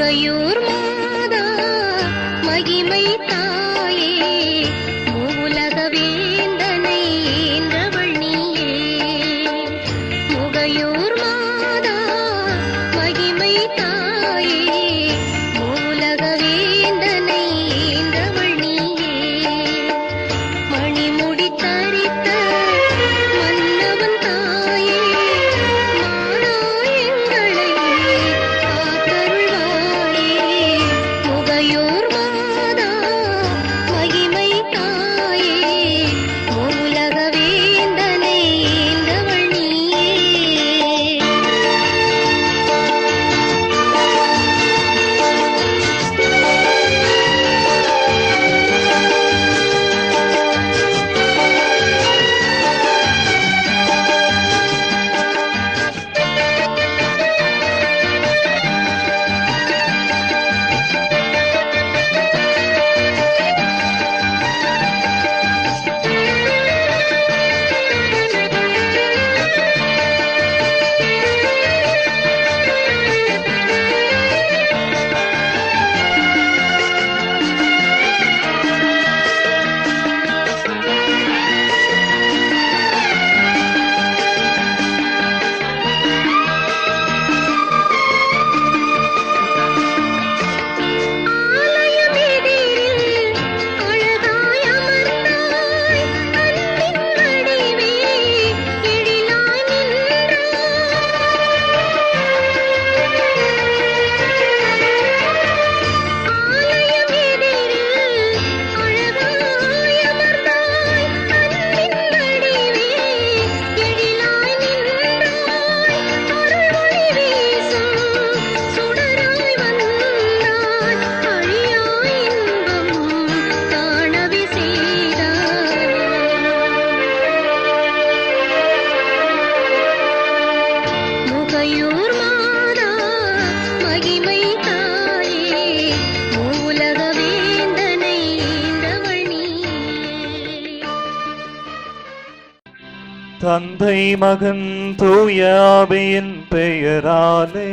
முகையூர் மாதா மகிமை தாயே, மூலக வேந்தனை ஈன்றவள் நீயே. முகையூர் மாதா மகிமை தாயே, மூலக வேந்தனை ஈன்றவள் நீயே. மணிமுடி தரித்த மன்னவன் தாயே, மானாயங்களை காத்தருள்வாயே. முகையூர் மாதா மகிமை தாயே, மூலக வேந்தனை ஈன்றவள் நீயே. முகையூர் மாதா மகிமை தாயே, மூலக வேந்தனை ஈன்றவள் நீயே. தந்தை மகன் தூய ஆவியின் பெயராலே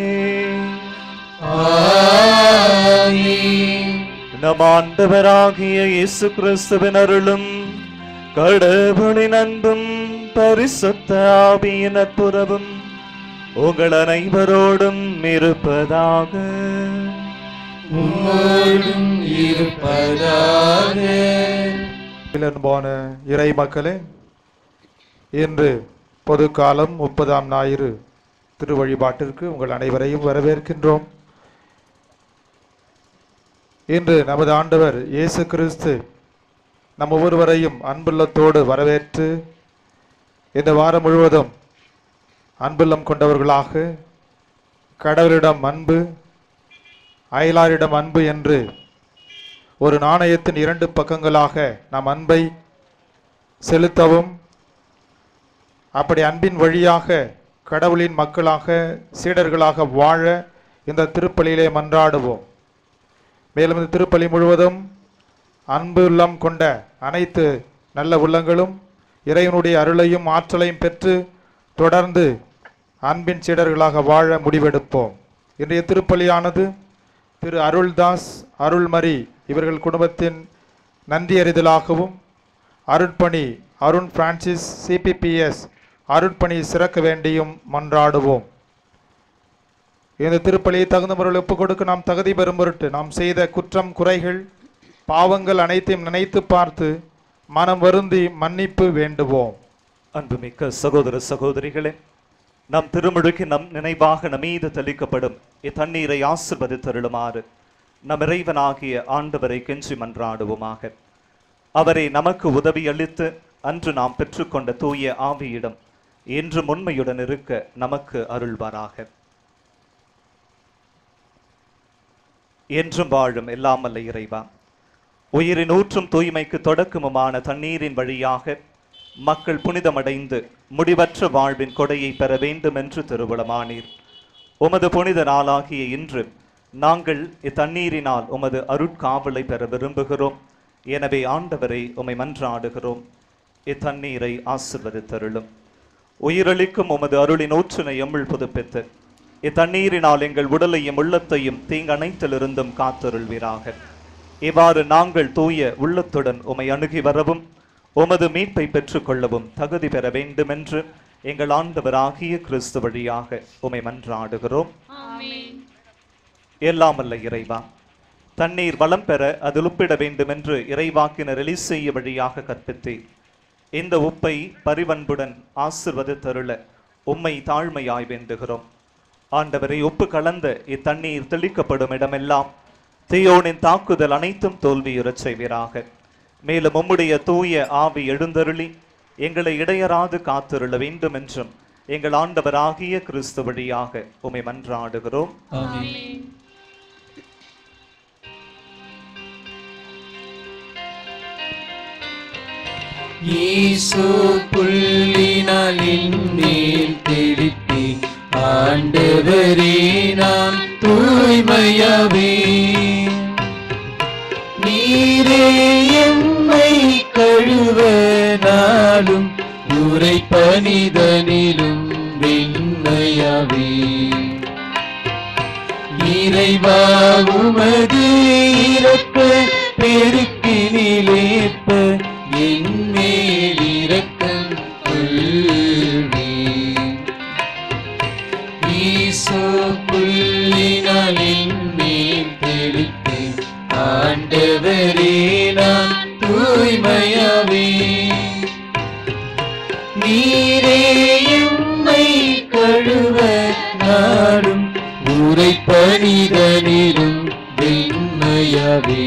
நம் ஆண்டவராகிய இயேசு கிறிஸ்துவின் அருளும் கடவுளின் அன்பும் பரிசுத்த ஆவியின் நட்புறவும் உங்கள் அனைவரோடும் இருப்பதாக. அன்பான இறை மக்களே, இன்று பொது காலம் 30ஆம் ஞாயிறு திருவழிபாட்டிற்கு உங்கள் அனைவரையும் வரவேற்கின்றோம். இன்று நமது ஆண்டவர் இயேசு கிறிஸ்து நம் ஒவ்வொருவரையும் அன்புள்ளத்தோடு வரவேற்று இந்த வாரம் முழுவதும் அன்புள்ளம் கொண்டவர்களாக கடவுளிடம் அன்பு, அயலாரிடம் அன்பு என்று ஒரு நாணயத்தின் 2 பக்கங்களாக நாம் அன்பை செலுத்தவும், அப்படி அன்பின் வழியாக கடவுளின் மக்களாக சீடர்களாக வாழ இந்த திருப்பலியிலே மன்றாடுவோம். மேலும் இந்த திருப்பலி முழுவதும் அன்பு உள்ளம் கொண்ட அனைத்து நல்ல உள்ளங்களும் இறைவனுடைய அருளையும் ஆற்றலையும் பெற்று தொடர்ந்து அன்பின் சீடர்களாக வாழ முடிவெடுப்போம். இன்றைய திருப்பலியானது திரு அருள்தாஸ், அருள்மரி இவர்கள் குடும்பத்தின் நன்றி அறிதலாகவும், அருட்பணி அருண் பிரான்சிஸ் சிபிபிஎஸ் அருட்பணி சிறக்க வேண்டியும் மன்றாடுவோம். இந்த திருப்பலியை தகுந்த முறையில் ஒப்புக் கொடுக்க நாம் தகுதி பெறும் பொருட்டு நாம் செய்த குற்றம் குறைகள் பாவங்கள் அனைத்தையும் நினைத்து பார்த்து மனம் வருந்தி மன்னிப்பு வேண்டுவோம். அன்புமிக்க சகோதர சகோதரிகளே, நம் திருமுழுக்கு நம் நினைவாக நம்மீது தெளிக்கப்படும் இத்தண்ணீரை ஆசிர்வதித்தருளுமாறு நம் இறைவனாகிய ஆண்டவரை கெஞ்சி மன்றாடுவோமாக. அவரை நமக்கு உதவி அளித்து அன்று நாம் பெற்றுக்கொண்ட தூய ஆவியிடம் இன்று உண்மையுடன் இருக்க நமக்கு அருள்வாராக. என்றும் வாழும் எல்லாமல்ல இறைவா, உயிரின் ஊற்றும் தூய்மைக்கு தொடக்கமுமான தண்ணீரின் வழியாக மக்கள் புனிதமடைந்து முடிவற்ற வாழ்வின் கொடையை பெற வேண்டும் என்று திருவுளமானீர். உமது புனித நாளாகிய இன்று நாங்கள் இத்தண்ணீரினால் உமது அருட்காவலை பெற விரும்புகிறோம். எனவே ஆண்டவரை உம்மை மன்றாடுகிறோம், இத்தண்ணீரை ஆசிர்வதித்தருளும். உயிரளிக்கும் உமது அருளின் ஊற்றினை எம்முள் புதுப்பித்து இத்தண்ணீரினால் எங்கள் உடலையும் உள்ளத்தையும் தீங்கனைத்திலிருந்தும் காத்தருள்வீராக. இவ்வாறு நாங்கள் தூய உள்ளத்துடன் உமை அணுகி வரவும் உமது மீட்பை பெற்றுக்கொள்ளவும் தகுதி பெற வேண்டுமென்று எங்கள் ஆண்டவராகிய கிறிஸ்து வழியாக உமை மன்றாடுகிறோம். எல்லாம் வல்ல இறைவா, தண்ணீர் வளம் பெற அதில் உப்பிட வேண்டுமென்று இறைவாக்கினர் எலிசேயா வழியாக கற்பித்தேன். இந்த உப்பை பரிவன்புடன் ஆசிர்வதித்தருள உம்மை தாழ்மையாய் வேண்டுகிறோம். ஆண்டவரை, உப்பு கலந்த இத்தண்ணீர் தெளிக்கப்படும் இடமெல்லாம் தீயோனின் தாக்குதல் அனைத்தும் தோல்வியுறச் செய்வீராக. மேலும் உம்முடைய தூய ஆவி எழுந்தருளி எங்களை இடையராது காத்திருள வேண்டும் என்றும் எங்கள் ஆண்டவராகிய கிறிஸ்து வழியாக உம்மை மன்றாடுகிறோம். ஈசோ புள்ளினாலின் மேல் தெளிப்பி ஆண்டவரே நான் தூய்மையாவே. நீரே எம்மை கழுவ நாளும் உரை பனிதனிலும் வெண்மையாவே. இறைவா உமது இரக்க பெருக்கினிலேற்ப என் மேல் இரக்கம் கொள்வீர். ஈசோ புள்ளினாலின் மேல் தெளித்து ஆண்டவரே நான் தூய்மையாவே. நீரே எம்மை கழுவ நாடும் உரை பனிதனிலும் வெண்மையாவே.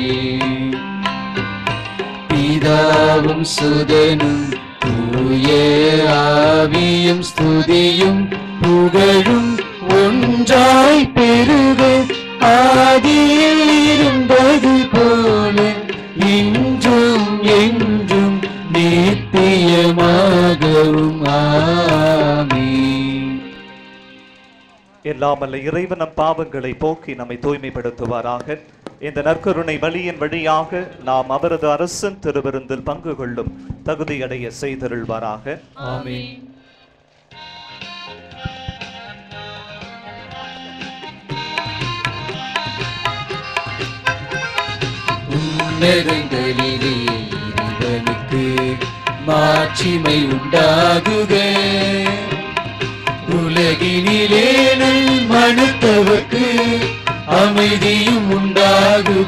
பிதாவும் சுதனும் தூய ஆவியும் ஸ்துதியும் புகழும் ஒன்றாய் பெருக ஆதியில் இருந்தது போல இன்றும் என்றும் நித்தியமாகவும் ஆமென். எல்லாம் வல்ல இறைவன் நம் பாவங்களை போக்கி நம்மை தூய்மைப்படுத்துவாராக. இந்த நற்கருணை வழியின் வழியாக நாம் அவரது அரசன் திருவிருந்தில் பங்கு கொள்ளும் தகுதியடைய செய்தருள்வாராக. ஆமென். உன்னதங்களிலே இறைவனுக்கு மாட்சிமை உண்டாகுக. உலகினிலே நல் மனுத்தவர்க்கு அமைதியும் உண்டாகுக.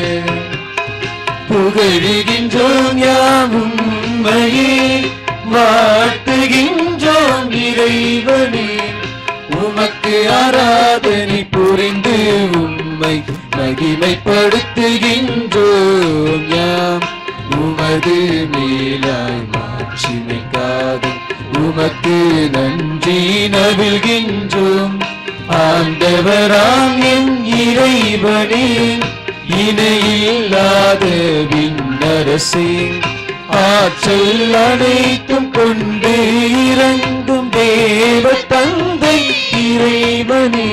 புகழுகின்றோம் யாவும் உம்மையே, வாழ்த்துகின்றோம் இறைவனே. உமக்கு ஆராதனை புரிந்து உம்மை மகிமைப்படுத்துகின்றோம் யாம். உமது மேலாய் மாட்சிமைக்காக உமக்கு நன்றி நல்கின்றோம். ஆண்டவராம் என் இறைவனே, இணையில்லாத விண்ணரசே, ஆற்றல் அனைத்தும் கொண்டு இறங்கும் தேவ தந்தை இறைவனே,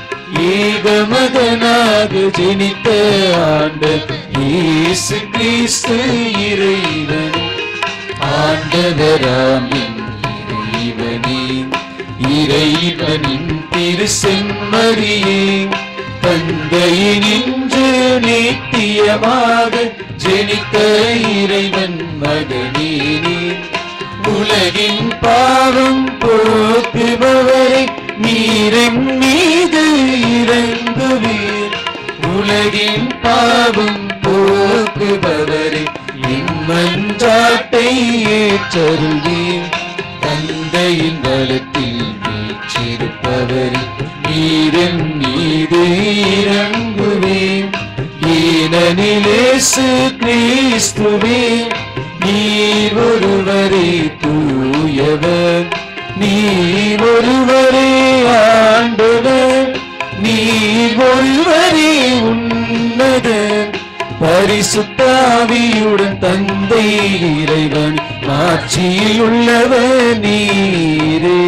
ஏகமகனாக ஜனித்த ஆண்டவர் இயேசு கிறிஸ்து இறைவனே. ஆண்டவராம் என் இறைவனே, இறைவனின் திருசெம்மறியே, தந்தையினின்று நித்தியமாக ஜனித்த இறைவன் மகனே, உலகின் பாவம் போக்குபவரை நீரின் மீது இறங்குவீர். உலகின் பாவம் போக்குபவரை என் மன்றாட்டை ஏற்றருள்வீர். தந்தையின் வலத்தில் வீற்றிருப்பவரை நீரின் மீது இறங்குவேன். ஏனெனில் இயேசு கிறிஸ்துவே, நீர் ஒருவரே தூயவர், நீர் ஒருவரே ஆண்டவர், நீர் ஒருவரே உன்னதர். பரிசுத்த ஆவியுடன் தந்தை இறைவன் மாட்சியில் உள்ளவர் நீரே.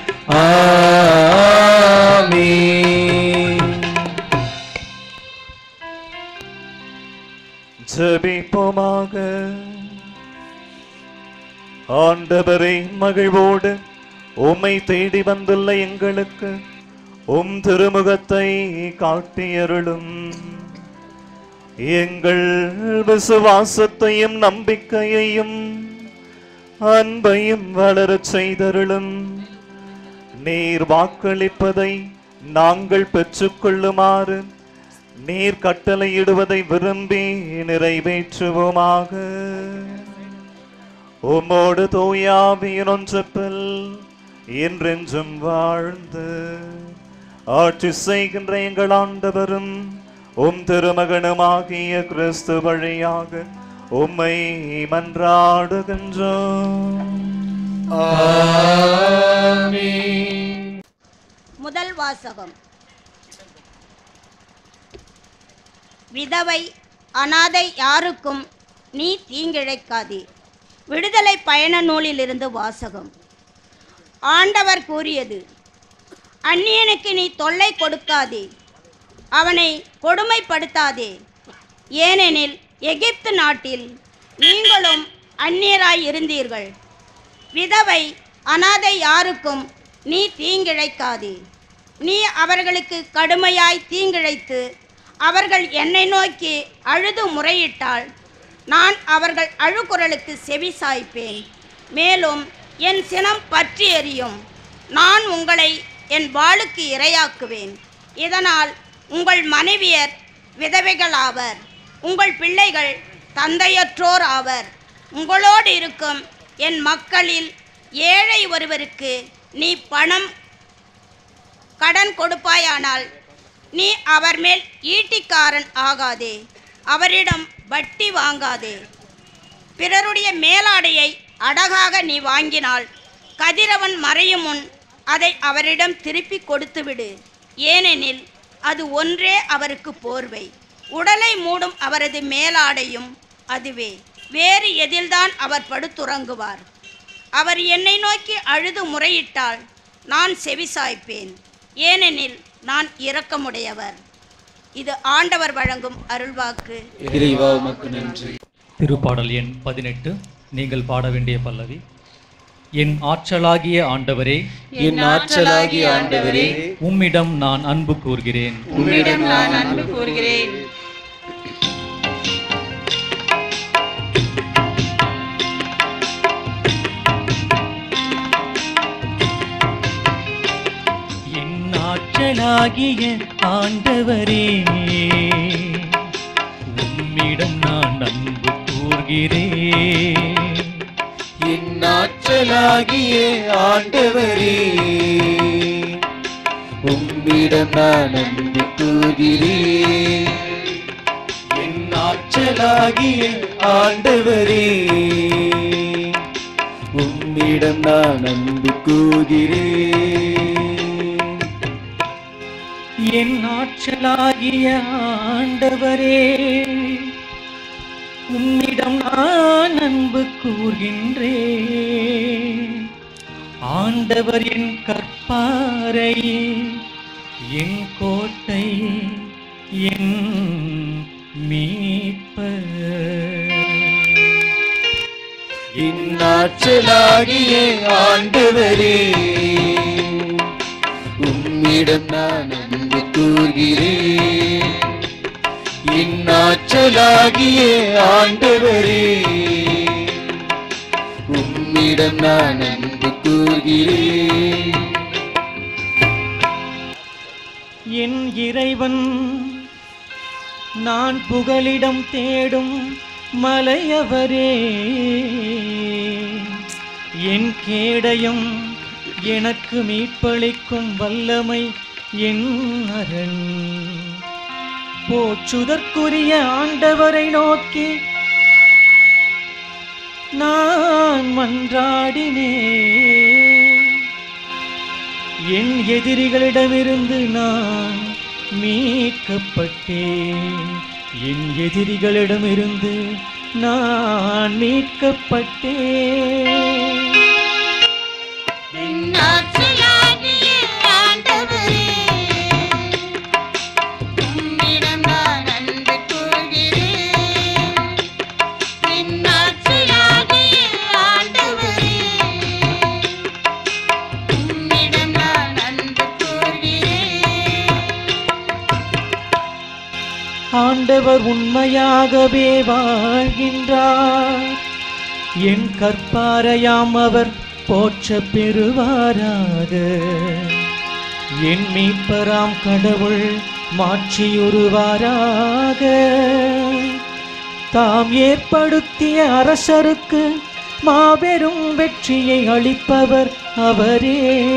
ஆமென். ஜெபிப்போமாக. ஆண்டவரே, மகிழ்வோடு உம்மை தேடி வந்துள்ள எங்களுக்கு உம் திருமுகத்தை காட்டியருளும். எங்கள் விசுவாசத்தையும் நம்பிக்கையையும் அன்பையும் வளரச் செய்தருளும். நீர் வாக்களிப்பதை நாங்கள் பெற்றுக்கொள்ளுமாறு நீர் கட்டளையிடுவதை விரும்பி நிறைவேற்றுவோமாக. உம்மோடு தூயாவியின் ஒன்றப்பில் என்றென்றும் வாழ்ந்து ஆட்சி செய்கின்ற எங்கள் ஆண்டவரும் உம் திருமகனுமாகிய கிறிஸ்து வழியாக உம்மை மன்றாடுகின்றோம். ஆமென். முதல் வாசகம். விதவை அனாதை யாருக்கும் நீ தீங்கிழைக்காதே. விடுதலை பயண நூலிலிருந்து வாசகம். ஆண்டவர் கூறியது, அந்நியனுக்கு நீ தொல்லை கொடுக்காதே, அவனை கொடுமைப்படுத்தாதே. ஏனெனில் எகிப்து நாட்டில் நீங்களும் அந்நியராய் இருந்தீர்கள். விதவை அனாதை யாருக்கும் நீ தீங்கிழைக்காதே. நீ அவர்களுக்கு கடுமையாய் தீங்கிழைத்து அவர்கள் என்னை நோக்கி அழுது முறையிட்டால் நான் அவர்கள் அழுகுரலுக்கு செவி சாய்ப்பேன். மேலும் என் சினம் பற்றி எரியும். நான் உங்களை என் வாளுக்கு இரையாக்குவேன். இதனால் உங்கள் மனைவியர் விதவைகள் ஆவர், உங்கள் பிள்ளைகள் தந்தையற்றோர் ஆவர். உங்களோடு இருக்கும் என் மக்களில் ஏழை ஒருவருக்கு நீ கடன் கொடுப்பாயானால் நீ அவர் மேல் ஈட்டிக்காரன் ஆகாதே, அவரிடம் வட்டி வாங்காதே. பிறருடைய மேலாடையை அடகாக நீ வாங்கினால் கதிரவன் மறையும் முன் அதை அவரிடம் திருப்பி கொடுத்துவிடு. ஏனெனில் அது ஒன்றே அவருக்கு போர்வை. உடலை மூடும் அவரது மேலாடையும் அதுவே. வேறு எதில்தான் அவர் படுத்துறங்குவார்? அவர் என்னை நோக்கி அழுது முறையிட்டால் நான் செவிசாய்ப்பேன். ஏனெனில் நான் இரக்கமுடையவர். இது ஆண்டவர் வழங்கும் அருள்வாக்கு. இறைவா உமக்கு நன்றி. திருப்பாடல் எண் 18. நீங்கள் பாட வேண்டிய பல்லவி. என் ஆற்றலாகிய ஆண்டவரே, என் ஆற்றலாகிய ஆண்டவரே, உம்மிடம் நான் அன்பு கூர்கிறேன். உம்மிடம் நான் அன்பு கூர்கிறேன். என் ஆற்றலாகிய ஆண்டவரே, உம்மிடம் நான் அன்பு கூர்கிறேன். என் ஆற்றலாகிய ஆண்டவரே, உம்மிடம் நான் அன்பு கூர்கிறேன். என் ஆற்றலாகிய ஆண்டவரே, உம்மிடம் நான் அன்பு கூர்கிறேன். என் ஆற்றலாகிய ஆண்டவரே, உம்மிடம் நான் அன்பு கூர்கின்றேன். ஆண்டவர் என் கற்பாரையே, என் கோட்டை, என் மீட்பர். என் ஆற்றலாகிய ஆண்டவரே, உம்மிடம் நான் அன்பு கூர்கிறேன். என் ஆற்றலாகிய ஆண்டவரே, உம்மிடம் நான் அன்பு கூர்கிறேன். என் இறைவன், நான் புகலிடம் தேடும் மலையவரே, என் கேடயம், எனக்கு மீட்பளிக்கும் வல்லமை என் அரண். போற்றுதற்குரிய ஆண்டவரை நோக்கி நான் மன்றாடினேன். என் எதிரிகளிடமிருந்து நான் மீட்கப்பட்டேன். என் எதிரிகளிடமிருந்து நான் மீட்கப்பட்டேன். ஆண்டவர் உண்மையாகவே வாழ்கின்றார். என் கற்பாரையாம் அவர் போற்ற பெறுவாராக. என் மீட்பராம் கடவுள் மாற்றியுருவாராக. தாம் ஏற்படுத்திய அரசருக்கு மாபெரும் வெற்றியை அளிப்பவர் அவரே.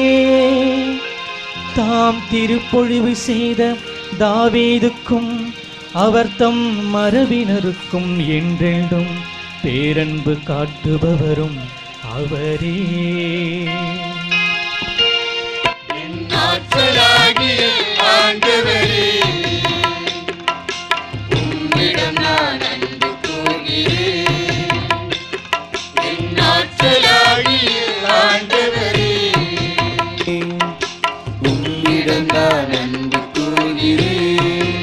தாம் திருப்பொழிவு செய்த தாவீதுக்கும் அவர் தம் மரபினருக்கும் என்றென்றும் பேரன்பு காட்டுபவரும் அவரே. ஆற்றலாகிய ஆண்டவரே, உம்மிடம் நான் அன்பு கூர்கிறேன். என் ஆற்றலாகிய ஆண்டவரே, உம்மிடம் நான் அன்பு கூர்கிறேன்.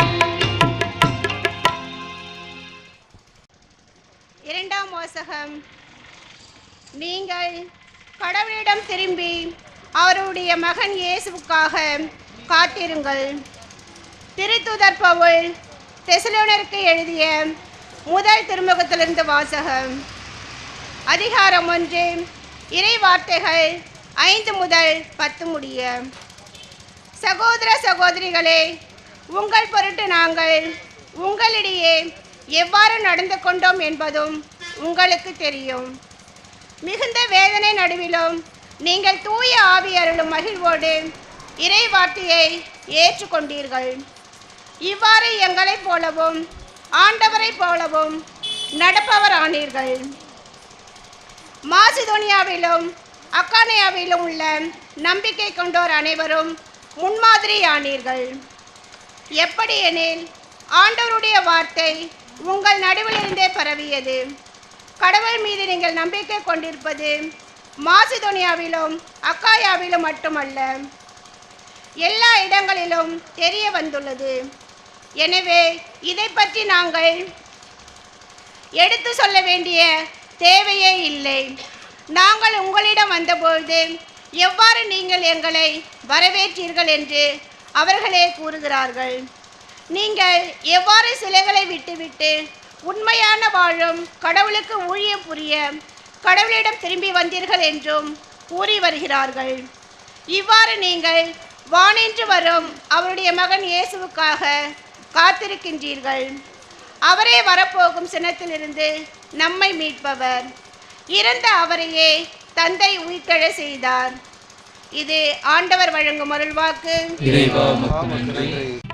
இரண்டாம் வாசகம். நீங்கள் கடவுளிடம் திரும்பி அவருடைய மகன் இயேசுவுக்காக காத்திருங்கள். திருத்தூதர் பவுல் தெசலோனிக்கேயருக்கு எழுதிய முதல் திருமுகத்திலிருந்து வாசகம். அதிகாரம் 1, இறை வார்த்தைகள் 5 முதல் 10 முடிய. சகோதர சகோதரிகளே, உங்கள் பொருட்டு நாங்கள் உங்களிடையே எவ்வாறு நடந்து கொண்டோம் என்பதும் உங்களுக்கு தெரியும். மிகுந்த வேதனை நடுவிலும் நீங்கள் தூய ஆவி அருளும் மகிழ்வோடு இறை வார்த்தையை ஏற்றுக்கொண்டீர்கள். இவ்வாறு எங்களைப் போலவும் ஆண்டவரைப் போலவும் நடப்பவர் ஆனீர்கள். மாசிதோனியாவிலும் அக்கானியாவிலும் உள்ள நம்பிக்கை கொண்டோர் அனைவரும் முன்மாதிரியானீர்கள். எப்படி எனில், ஆண்டவருடைய வார்த்தை உங்கள் நடுவிலிருந்தே பரவியது. கடவுள் மீது நீங்கள் நம்பிக்கை கொண்டிருப்பது மாசிதோனியாவிலும் அக்காயாவிலும் மட்டுமல்ல, எல்லா இடங்களிலும் தெரிய வந்துள்ளது. எனவே இதை பற்றி நாங்கள் எடுத்து சொல்ல வேண்டிய தேவையே இல்லை. நாங்கள் உங்களிடம் வந்தபொழுது எவ்வாறு நீங்கள் எங்களை வரவேற்றீர்கள் என்று அவர்களே கூறுகிறார்கள். நீங்கள் எவ்வாறு சிலைகளை விட்டுவிட்டு உண்மையான வாழும் கடவுளுக்கு ஊழியம் புரிய கடவுளிடம் திரும்பி வந்தீர்கள் என்றும் கூறி வருகிறார்கள். இவ்வாறு நீங்கள் வானின்று வரும் அவருடைய மகன் இயேசுவுக்காக காத்திருக்கின்றீர்கள். அவரே வரப்போகும் சினத்திலிருந்து நம்மை மீட்பவர். இறந்த அவரையே தந்தை உயிர்த்தெழ செய்தார். இது ஆண்டவர் வழங்கும் அருள்வாக்கு. இறைவா உமக்கு நன்றி.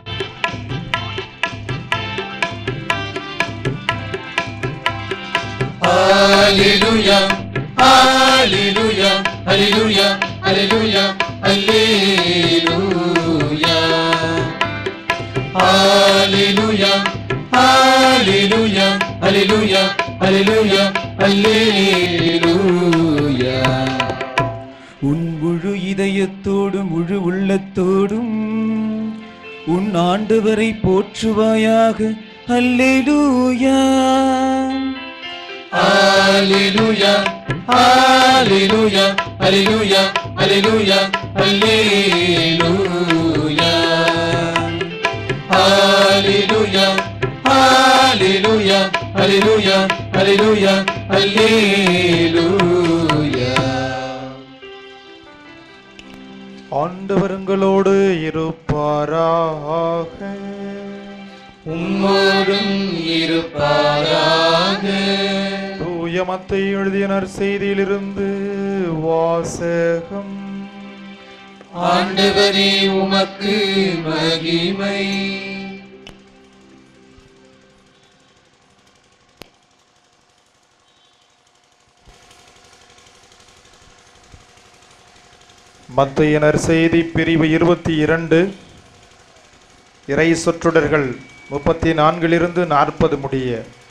Hallelujah, hallelujah, hallelujah, hallelujah, hallelujah. Hallelujah, hallelujah, hallelujah, hallelujah, hallelujah. உன் முழு இதயத்தோடும் முழு உள்ளத்தோடும் உன் ஆண்டவரை போற்றுவாயாக. அல்லேலூயா. Hallelujah, hallelujah, hallelujah, hallelujah, hallelujah. Hallelujah, hallelujah, hallelujah, hallelujah, hallelujah. ஆண்டவருங்களோடு இருப்பாராக. உம்மோடும் இருப்பாராக. தூய மத்தேயு எழுதிய நற்செய்தியிலிருந்து வாசகம். ஆண்டவரே உமக்கு மகிமை. மத்தேயு நற்செய்தி பிரிவு 22 இறை சொற்றொடர்கள் 34 40 முடிய.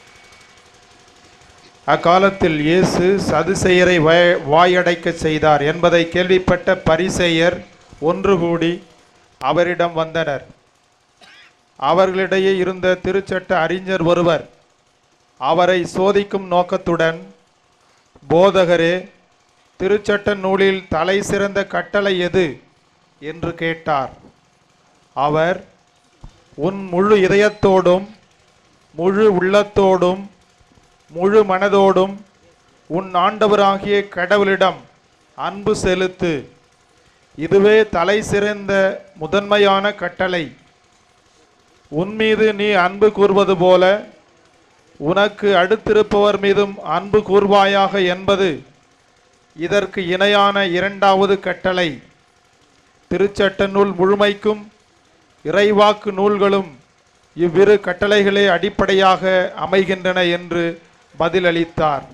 அக்காலத்தில் இயேசு சதுசேயரை வாயடைக்க செய்தார் என்பதை கேள்விப்பட்ட பரிசேயர் ஒன்று கூடி அவரிடம் வந்தனர். அவர்களிடையே இருந்த திருச்சட்ட அறிஞர் ஒருவர் அவரை சோதிக்கும் நோக்கத்துடன், போதகரே, திருச்சட்ட நூலில் தலை சிறந்த கட்டளை எது என்று கேட்டார். அவர், உன் முழு இதயத்தோடும் முழு உள்ளத்தோடும் முழு மனதோடும் உன் ஆண்டவராகிய கடவுளிடம் அன்பு செலுத்து. இதுவே தலை சிறந்த முதன்மையான கட்டளை. உன்மீது நீ அன்பு கூர்வது போல உனக்கு அடுத்திருப்பவர் மீதும் அன்பு கூர்வாயாக என்பது இதற்கு இணையான இரண்டாவது கட்டளை. திருச்சட்ட நூல் முழுமைக்கும் இறைவாக்கு நூல்களும் இவ்விரு கட்டளைகளே அடிப்படையாக அமைகின்றன என்று பதிலளித்தார்.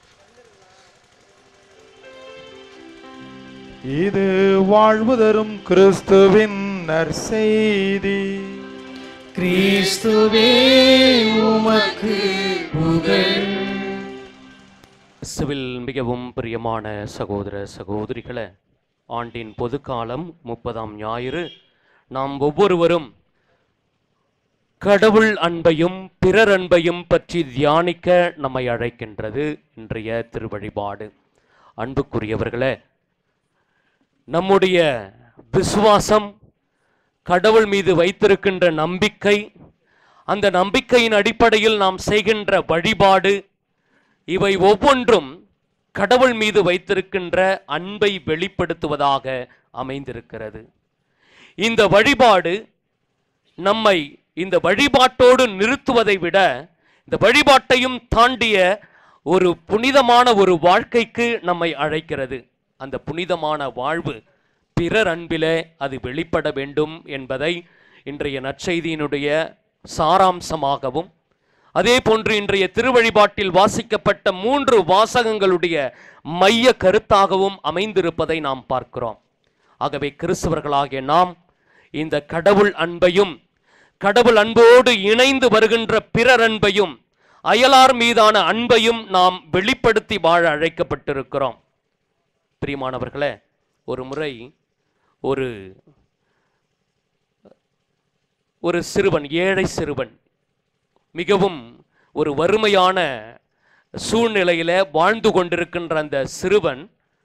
இது வாழ்வு தரும் கிறிஸ்துவின் நற்செய்தி. கிறிஸ்துவே உமக்கு புகழ். கிறிஸ்துவில் மிகவும் பிரியமான சகோதர சகோதரிகளே, ஆண்டின் பொதுக்காலம் 30ஆம் ஞாயிறு நாம் ஒவ்வொருவரும் கடவுள் அன்பையும் பிறர் அன்பையும் பற்றி தியானிக்க நம்மை அழைக்கின்றது இன்றைய திருவழிபாடு. அன்புக்குரியவர்களே, நம்முடைய விசுவாசம், கடவுள் மீது வைத்திருக்கின்ற நம்பிக்கை, அந்த நம்பிக்கையின் அடிப்படையில் நாம் செய்கின்ற வழிபாடு, இவை ஒவ்வொன்றும் கடவுள் மீது வைத்திருக்கின்ற அன்பை வெளிப்படுத்துவதாக அமைந்திருக்கிறது. இந்த வழிபாடு நம்மை இந்த வழிபாட்டோடு நிறுத்துவதை விட இந்த வழிபாட்டையும் தாண்டிய ஒரு புனிதமான ஒரு வாழ்க்கைக்கு நம்மை அழைக்கிறது. அந்த புனிதமான வாழ்வு பிறர் அன்பிலே அது வெளிப்பட வேண்டும் என்பதை இன்றைய நற்செய்தியினுடைய சாராம்சமாகவும், அதே போன்று இன்றைய திருவழிபாட்டில் வாசிக்கப்பட்ட 3 வாசகங்களுடைய மைய கருத்தாகவும் அமைந்திருப்பதை நாம் பார்க்கிறோம். ஆகவே கிறிஸ்தவர்களாகிய நாம் இந்த கடவுள் அன்பையும், கடவுள் அன்போடு இணைந்து வருகின்ற பிறர் அன்பையும், அயலார் மீதான அன்பையும் நாம் வெளிப்படுத்தி வாழ அழைக்கப்பட்டிருக்கிறோம். பிரியமானவர்களே, ஒரு முறை ஒரு சிறுவன், ஏழை சிறுவன், மிகவும் ஒரு வறுமையான சூழ்நிலையில வாழ்ந்து கொண்டிருக்கின்ற அந்த சிறுவன்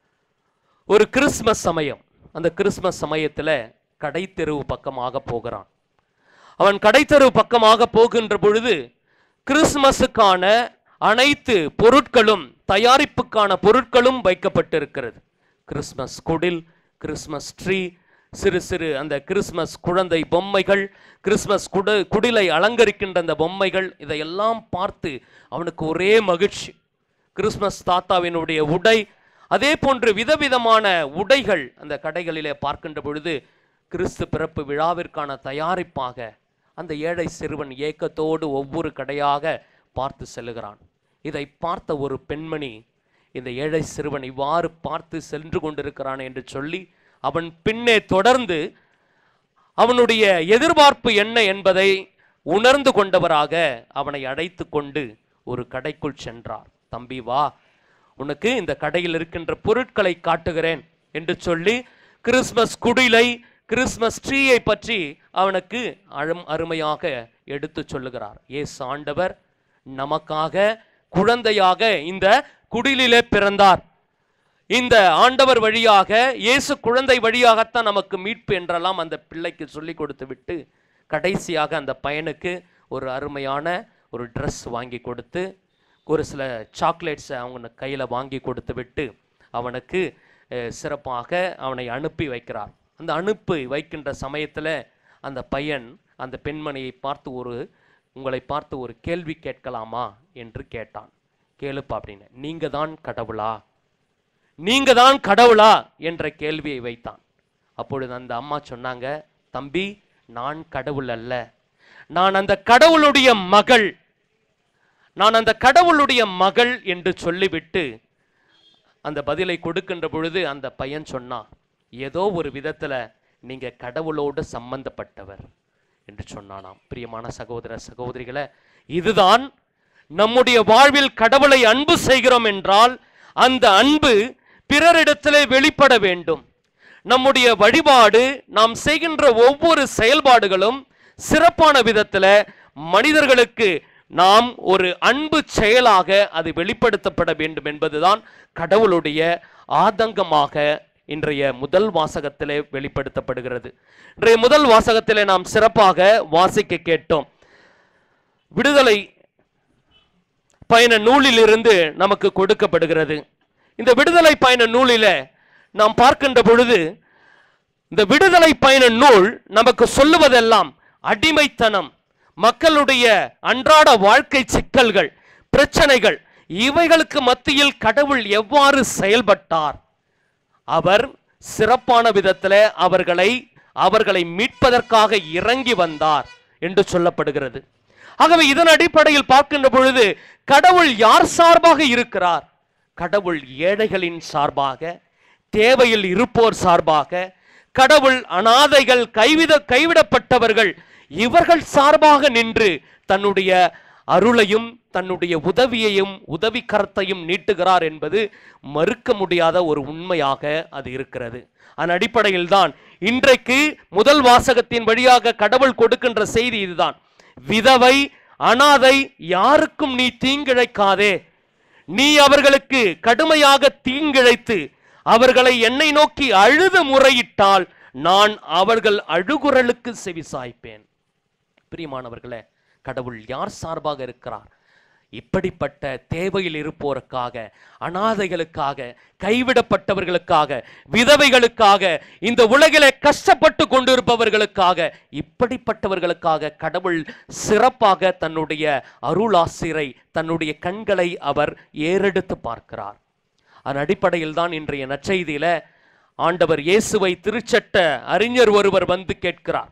ஒரு கிறிஸ்மஸ் சமயம், அந்த கிறிஸ்மஸ் சமயத்தில் கடைத்தெருவு பக்கமாக போகிறான். அவன் கடைத்தெருவு பக்கமாக போகின்ற பொழுது கிறிஸ்மஸுக்கான அனைத்து பொருட்களும், தயாரிப்புக்கான பொருட்களும் வைக்கப்பட்டிருக்கிறது. கிறிஸ்மஸ் குடில், கிறிஸ்மஸ் ட்ரீ, சிறு சிறு அந்த கிறிஸ்மஸ் குழந்தை பொம்மைகள், கிறிஸ்மஸ் குடிலை அலங்கரிக்கின்ற அந்த பொம்மைகள், இதையெல்லாம் பார்த்து அவனுக்கு ஒரே மகிழ்ச்சி. கிறிஸ்மஸ் தாத்தாவினுடைய உடை, அதே போன்று விதவிதமான உடைகள் அந்த கடைகளிலே பார்க்கின்ற பொழுது கிறிஸ்து பிறப்பு விழாவிற்கான தயாரிப்பாக அந்த ஏழை சிறுவன் ஏக்கத்தோடு ஒவ்வொரு கடையாக பார்த்து செல்லுகிறான். இதை பார்த்த ஒரு பெண்மணி, இந்த ஏழை சிறுவன் இவ்வாறு பார்த்து சென்று கொண்டிருக்கிறான் என்று சொல்லி அவன் பின்னே தொடர்ந்து அவனுடைய எதிர்பார்ப்பு என்ன என்பதை உணர்ந்து கொண்டவராக அவனை அழைத்து கொண்டு ஒரு கடைக்குள் சென்றார். தம்பி வா, உனக்கு இந்த கடையில் இருக்கின்ற பொருட்களை காட்டுகிறேன் என்று சொல்லி கிறிஸ்மஸ் குடிலை, கிறிஸ்மஸ் ட்ரீயை பற்றி அவனுக்கு அருமையாக எடுத்து சொல்லுகிறார். இயேசு ஆண்டவர் நமக்காக குழந்தையாக இந்த குடிலிலே பிறந்தார். இந்த ஆண்டவர் வழியாக, இயேசு குழந்தை வழியாகத்தான் நமக்கு மீட்பு என்றெல்லாம் அந்த பிள்ளைக்கு சொல்லி கொடுத்து விட்டு கடைசியாக அந்த பையனுக்கு ஒரு அருமையான ஒரு ட்ரெஸ் வாங்கி கொடுத்து, ஒரு சில சாக்லேட்ஸை அவங்க கையில் வாங்கி கொடுத்து விட்டு அவனுக்கு சிறப்பாக அவனை அனுப்பி வைக்கிறார். அந்த அனுப்பி வைக்கின்ற சமயத்தில் அந்த பையன் அந்த பெண்மணியை பார்த்து உங்களை பார்த்து ஒரு கேள்வி கேட்கலாமா என்று கேட்டான். கேளுப்பா அப்படின்னு. நீங்கள் தான் கடவுளா, நீங்க தான் கடவுளா என்ற கேள்வியை வைத்தான். அப்பொழுது அந்த அம்மா சொன்னாங்க, தம்பி, நான் கடவுள் அல்ல, நான் அந்த கடவுளுடைய மகள், நான் அந்த கடவுளுடைய மகள் என்று சொல்லிவிட்டு அந்த பதிலை கொடுக்கின்ற பொழுது அந்த பையன் சொன்னான், ஏதோ ஒரு விதத்துல நீங்க கடவுளோடு சம்பந்தப்பட்டவர் என்று சொன்னானாம். பிரியமான சகோதர சகோதரிகளே, இதுதான் நம்முடைய வாழ்வில் கடவுளை அன்பு செய்கிறோம் என்றால் அந்த அன்பு பிறரிடத்திலே வெளிப்பட வேண்டும். நம்முடைய வழிபாடு, நாம் செய்கின்ற ஒவ்வொரு செயல்பாடுகளும் சிறப்பான விதத்தில் மனிதர்களுக்கு நாம் ஒரு அன்பு செயலாக அது வெளிப்படுத்தப்பட வேண்டும் என்பதுதான் கடவுளுடைய ஆதங்கமாக இன்றைய முதல் வாசகத்திலே வெளிப்படுத்தப்படுகிறது. இன்றைய முதல் வாசகத்திலே நாம் சிறப்பாக வாசிக்க கேட்டோம். விடுதலை பயண நூலிலிருந்து நமக்கு கொடுக்கப்படுகிறது. இந்த விடுதலை பயண நூலில நாம் பார்க்கின்ற பொழுது இந்த விடுதலை பயண நூல் நமக்கு சொல்லுவதெல்லாம் அடிமைத்தனம், மக்களுடைய அன்றாட வாழ்க்கை சிக்கல்கள், பிரச்சனைகள், இவைகளுக்கு மத்தியில் கடவுள் எவ்வாறு செயல்பட்டார், அவர் சிறப்பான விதத்தில் அவர்களை மீட்பதற்காக இறங்கி வந்தார் என்று சொல்லப்படுகிறது. ஆகவே இதன் அடிப்படையில் பார்க்கின்ற பொழுது கடவுள் யார் சார்பாக இருக்கிறார்? கடவுள் ஏழைகளின் சார்பாக, தேவையில் இருப்போர் சார்பாக, கடவுள் அனாதைகள், கைவிடப்பட்டவர்கள் இவர்கள் சார்பாக நின்று தன்னுடைய அருளையும் தன்னுடைய உதவியையும் உதவி கரத்தையும் நீட்டுகிறார் என்பது மறுக்க முடியாத ஒரு உண்மையாக அது இருக்கிறது. அதன் அடிப்படையில் தான் இன்றைக்கு முதல் வாசகத்தின் வழியாக கடவுள் கொடுக்கின்ற செய்தி இதுதான். விதவை, அனாதை யாருக்கும் நீ தீங்கிழைக்காதே, நீ அவர்களுக்கு கடுமையாக தீங்கிழைத்து அவர்களை என்னை நோக்கி அழுது முறையிட்டால் நான் அவர்கள் அழுகுரலுக்கு செவிசாய்ப்பேன். பிரியமானவர்களே, கடவுள் யார் சார்பாக இருக்கிறார்? இப்படிப்பட்ட தேவையில் இருப்போருக்காக, அனாதைகளுக்காக, கைவிடப்பட்டவர்களுக்காக, விதவைகளுக்காக, இந்த உலகிலே கஷ்டப்பட்டு கொண்டிருப்பவர்களுக்காக, இப்படிப்பட்டவர்களுக்காக கடவுள் சிறப்பாக தன்னுடைய அருளாசிரை, தன்னுடைய கண்களை அவர் ஏறெடுத்து பார்க்கிறார். அதன் அடிப்படையில் தான் இன்றைய நற்செய்தியில ஆண்டவர் இயேசுவை திருச்சட்ட அறிஞர் ஒருவர் வந்து கேட்கிறார்.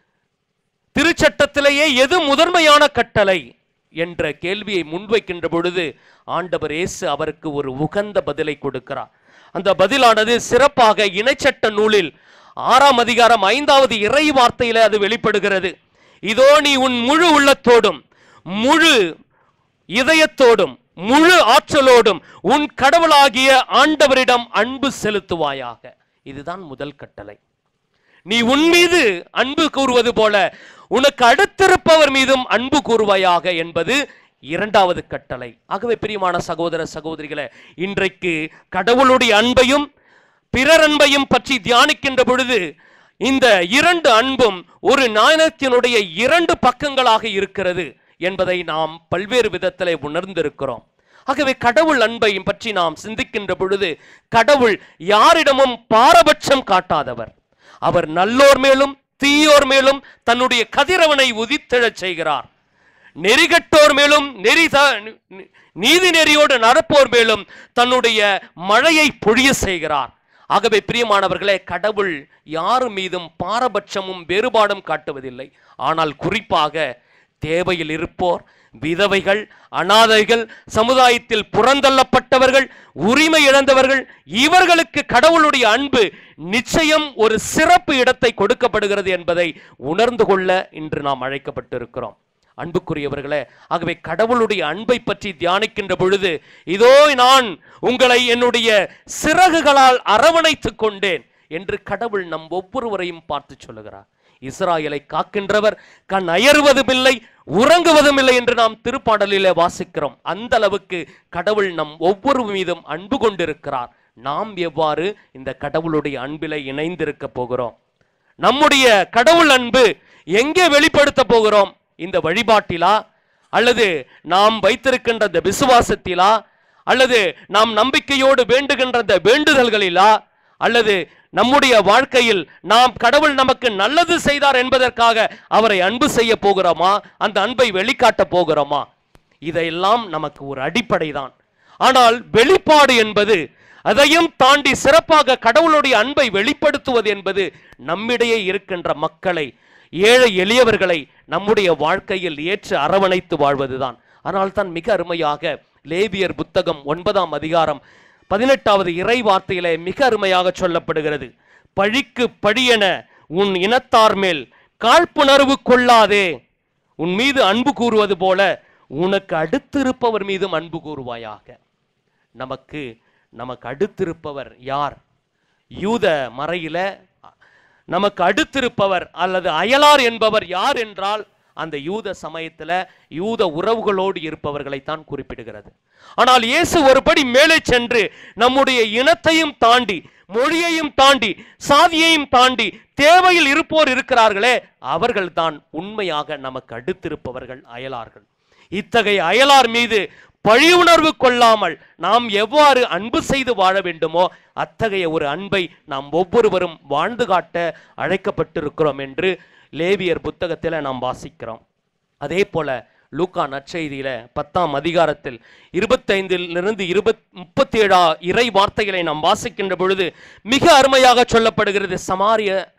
திருச்சட்டத்திலேயே எது முதன்மையான கட்டளை என்ற கேள்வியை முன்வைக்கின்ற பொழுது ஆண்டவர் இயேசு அவருக்கு ஒரு உகந்த பதிலை கொடுக்கிறார். அந்த பதிலானது சிறப்பாக இணைச்சட்ட நூலில் 6ஆம் அதிகாரம் 5வது இறை வார்த்தையில அது வெளிப்படுகிறது. இதோ நீ உன் முழு உள்ளத்தோடும், முழு இதயத்தோடும், முழு ஆற்றலோடும் உன் கடவுளாகிய ஆண்டவரிடம் அன்பு செலுத்துவாயாக. இதுதான் முதல் கட்டளை. நீ உன் மீது அன்பு கூறுவது போல உனக்கு அடுத்திருப்பவர் மீதும் அன்பு கூறுவாயாக என்பது 2வது கட்டளை. ஆகவே பிரியமான சகோதர சகோதரிகளே, இன்றைக்கு கடவுளுடைய அன்பையும் பிறர் அன்பையும் பற்றி தியானிக்கின்ற பொழுது இந்த 2 அன்பும் ஒரு நாணயத்தினுடைய 2 பக்கங்களாக இருக்கிறது என்பதை நாம் பல்வேறு விதத்திலே உணர்ந்திருக்கிறோம். ஆகவே கடவுள் அன்பையும் பற்றி நாம் சிந்திக்கின்ற பொழுது கடவுள் யாரிடமும் பாரபட்சம் காட்டாதவர். அவர் நல்லோர் மேலும் தீயோர் மேலும் தன்னுடைய கதிரவனை உதித்தெழச் செய்கிறார். நெறிகட்டோர் மேலும் நீதி நெறியோடு நடப்போர் மேலும் தன்னுடைய மழையை பொழிய செய்கிறார். ஆகவே பிரியமானவர்களே, கடவுள் யார் மீதும் பாரபட்சமும் வேறுபாடும் காட்டுவதில்லை. ஆனால் குறிப்பாக தேவையில் இருப்போர், விதவைகள், அனாதைகள், சமுதாயத்தில் புறந்தள்ளப்பட்டவர்கள், உரிமை இழந்தவர்கள், இவர்களுக்கு கடவுளுடைய அன்பு நிச்சயம் ஒரு சிறப்பு இடத்தை கொடுக்கப்படுகிறது என்பதை உணர்ந்து கொள்ள இன்று நாம் அழைக்கப்பட்டிருக்கிறோம். அன்புக்குரியவர்களே, ஆகவே கடவுளுடைய அன்பை பற்றி தியானிக்கின்ற பொழுது இதோ நான் உங்களை என்னுடைய சிறகுகளால் அரவணைத்துக் கொண்டேன் என்று கடவுள் நம் ஒவ்வொருவரையும் பார்த்து சொல்லுகிறார். இஸ்ராயலை காக்கின்றவர் கண் அயர்வதும் இல்லை, உறங்குவதும் இல்லை என்று நாம் திருப்பாடலிலே வாசிக்கிறோம். அந்த அளவுக்கு கடவுள் நம் ஒவ்வொரு மீதும் அன்பு கொண்டிருக்கிறார். நாம் எவ்வாறு இந்த கடவுளுடைய அன்பிலே இணைந்திருக்க போகிறோம்? நம்முடைய கடவுள் அன்பு எங்கே வெளிப்படுத்த போகிறோம்? இந்த வழிபாட்டிலா, அல்லது நாம் வைத்திருக்கின்ற இந்த விசுவாசத்திலா, அல்லது நாம் நம்பிக்கையோடு வேண்டுகின்ற இந்த வேண்டுதல்களிலா, அல்லது நம்முடைய வாழ்க்கையில் நாம் கடவுள் நமக்கு நல்லது செய்தார் என்பதற்காக அவரை அன்பு செய்ய போகிறோமா? அந்த அன்பை வெளிக்காட்ட போகிறோமா? இதையெல்லாம் நமக்கு ஒரு அடிப்படை தான். ஆனால் வெளிப்பாடு என்பது, அதையும் தாண்டி சிறப்பாக கடவுளுடைய அன்பை வெளிப்படுத்துவது என்பது நம்மிடையே இருக்கின்ற மக்களை, ஏழை எளியவர்களை நம்முடைய வாழ்க்கையில் ஏற்று அரவணைத்து வாழ்வதுதான். ஆனால் தான் மிக அருமையாக லேவியர் புத்தகம் 9ஆம் அதிகாரம் 18வது இறை வார்த்தையிலே மிக அருமையாக சொல்லப்படுகிறது. பழிக்கு பழியென உன் இனத்தார் மேல் காழ்ப்புணர்வு கொள்ளாதே, உன் மீது அன்பு கூறுவது போல உனக்கு அடுத்திருப்பவர் மீதும் அன்பு கூறுவாயாக. நமக்கு அடுத்திருப்பவர் யார்? யூத மறையில நமக்கு அடுத்திருப்பவர் அல்லது அயலார் என்பவர் யார் என்றால் அந்த யூத சமயத்துல யூத உறவுகளோடு இருப்பவர்களைத்தான் குறிப்பிடுகிறது. ஆனால் இயேசு ஒருபடி மேலே சென்று நம்முடைய இனத்தையும் தாண்டி மொழியையும் தாண்டி சாதியையும் தாண்டி தேவையில் இருப்போர் இருக்கிறார்களே, அவர்கள்தான் உண்மையாக நமக்கு அடுத்திருப்பவர்கள் அயலார்கள். இத்தகைய அயலார் மீது பழி உணர்வு கொள்ளாமல் நாம் எவ்வாறு அன்பு செய்து வாழ வேண்டுமோ அத்தகைய ஒரு அன்பை நாம் ஒவ்வொருவரும் வாழ்ந்து காட்ட அழைக்கப்பட்டிருக்கிறோம் என்று லேவியர் புத்தகத்தில் நாம் வாசிக்கிறோம். அதே போல லூக்கா நற்செய்தியில 10ஆம் அதிகாரத்தில் 25லிருந்து 37 இறை வார்த்தைகளை நாம் வாசிக்கின்ற பொழுது மிக அருமையாக சொல்லப்படுகிறது. சமாரிய